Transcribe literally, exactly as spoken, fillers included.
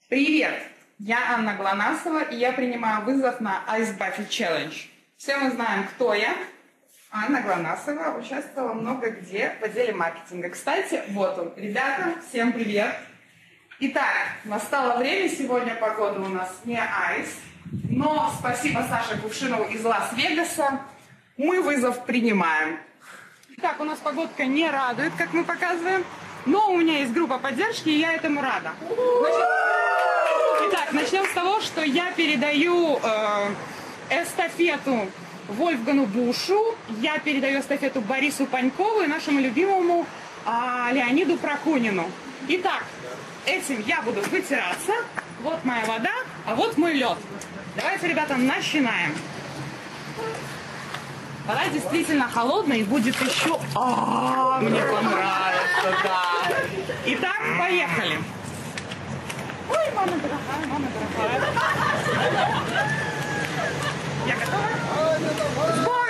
Привет! Я Анна Глонасова, и я принимаю вызов на Ice Bucket Challenge. Все мы знаем, кто я. Анна Глонасова участвовала много где в отделе маркетинга. Кстати, вот он. Ребята, всем привет! Итак, настало время. Сегодня погода у нас не айс, но спасибо Саше Кувшинову из Лас-Вегаса. Мы вызов принимаем. Итак, у нас погодка не радует, как мы показываем, но у меня есть группа поддержки, и я этому рада. Значит, итак, начнем с того, что я передаю э, эстафету Вольфгану Бушу, я передаю эстафету Борису Панькову и нашему любимому э, Леониду Прокунину. Итак, этим я буду вытираться. Вот моя вода, а вот мой лед. Давайте, ребята, начинаем. Вода действительно холодная и будет еще... А, мне понравится, да. Итак, поехали. Ой, мама дорогая, мама дорогая. Я готова? С Богом!